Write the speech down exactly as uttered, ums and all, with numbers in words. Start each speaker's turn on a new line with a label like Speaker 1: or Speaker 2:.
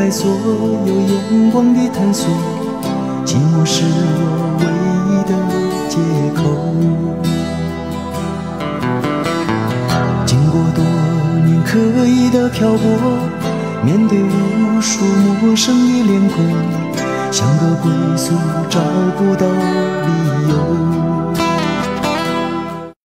Speaker 1: 开所有眼光的探索，寂寞是我唯一的借口。经过多年刻意的漂泊，面对无数陌生的脸孔，像个归宿找不到理